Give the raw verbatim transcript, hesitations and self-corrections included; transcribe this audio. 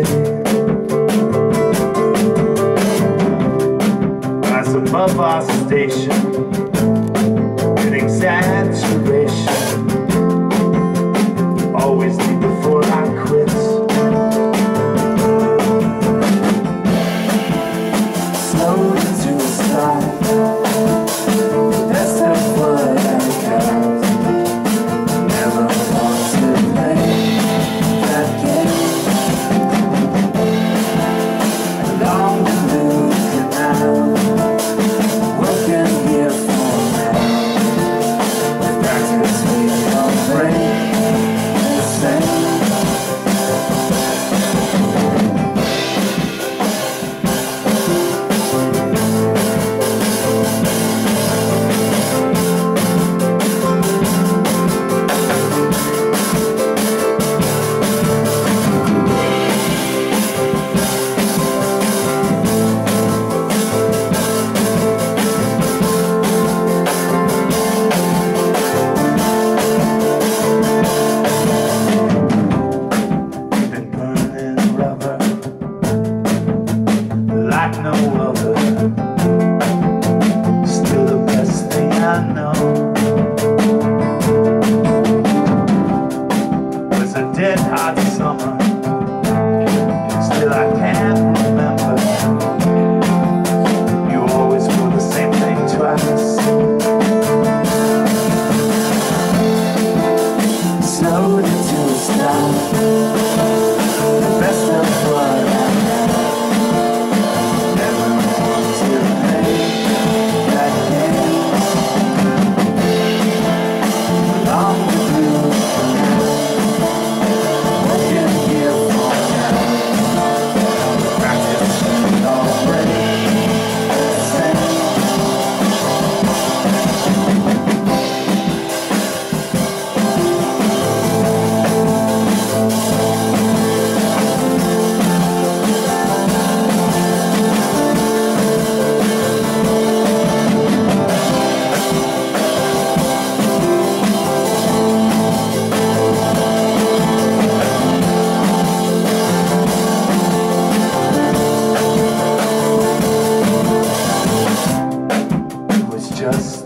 Rise above our station, an exaggeration. Always leave before I quit. Slowly to a stop. That's the blood I got. Never want to play that game. Along the blue canal, working here for now. With practice we don't break the same. Like no other, still the best thing I know. Was a dead hot summer, still I can't remember. You always do the same thing twice. Slowed into a stop, the best of what I just